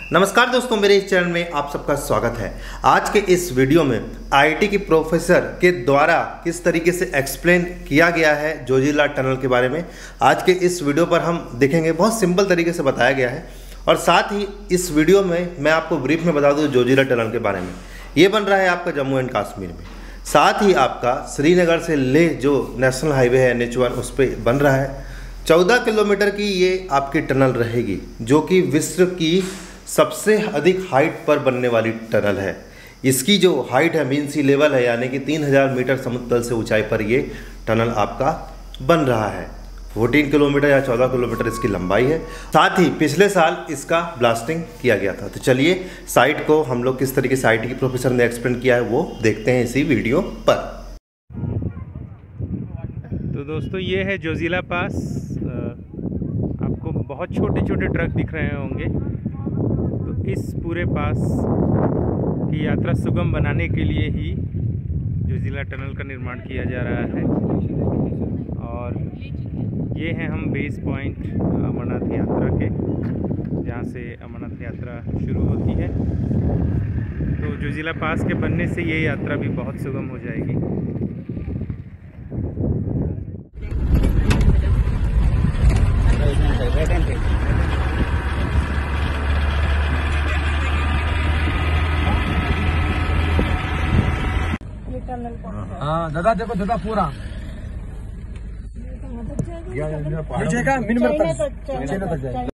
नमस्कार दोस्तों, मेरे इस चैनल में आप सबका स्वागत है। आज के इस वीडियो में आईआईटी की प्रोफेसर के द्वारा किस तरीके से एक्सप्लेन किया गया है जोजिला टनल के बारे में आज के इस वीडियो पर हम देखेंगे। बहुत सिंपल तरीके से बताया गया है और साथ ही इस वीडियो में मैं आपको ब्रीफ में बता दूं जोजिला टनल के बारे में। ये बन रहा है आपका जम्मू एंड कश्मीर में, साथ ही आपका श्रीनगर से लेह जो नेशनल हाईवे है NH1 उस पर बन रहा है। 14 किलोमीटर की ये आपकी टनल रहेगी जो कि विश्व की सबसे अधिक हाइट पर बनने वाली टनल है। इसकी जो हाइट है मीन सी लेवल है, यानी कि 3000 मीटर समुद्र तल से ऊंचाई पर ये टनल आपका बन रहा है। 14 किलोमीटर या 14 किलोमीटर इसकी लंबाई है। साथ ही पिछले साल इसका ब्लास्टिंग किया गया था। तो चलिए साइट को हम लोग किस तरीके से आईआईटी की प्रोफेसर ने एक्सप्लेन किया है वो देखते हैं इसी वीडियो पर। तो दोस्तों ये है जोजिला पास। आपको बहुत छोटे छोटे ट्रक दिख रहे होंगे। तो इस पूरे पास की यात्रा सुगम बनाने के लिए ही जोजिला टनल का निर्माण किया जा रहा है। और ये हैं हम बेस पॉइंट अमरनाथ यात्रा के, जहाँ से अमरनाथ यात्रा शुरू होती है। तो जोजिला पास के बनने से ये यात्रा भी बहुत सुगम हो जाएगी। हाँ दादा, देखो दादा पूरा नीचे का मिनिमम तक जाएगा।